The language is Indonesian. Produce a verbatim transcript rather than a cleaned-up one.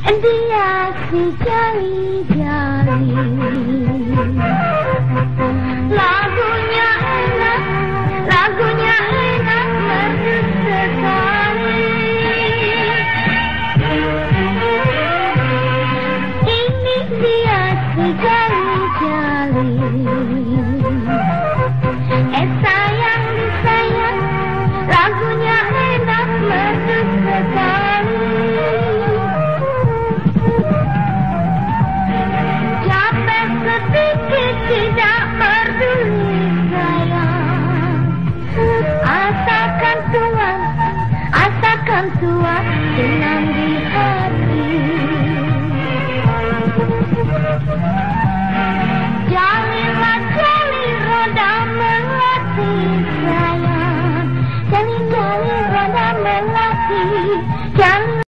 Dia si jali-jali, lagunya enak, lagunya enak, merdu sekali. Ini dia si jali-jali, eh sayang disayang, lagunya enak, merdu sekali. Tidak peduli sayang, asalkan tuan, asalkan tuan senang di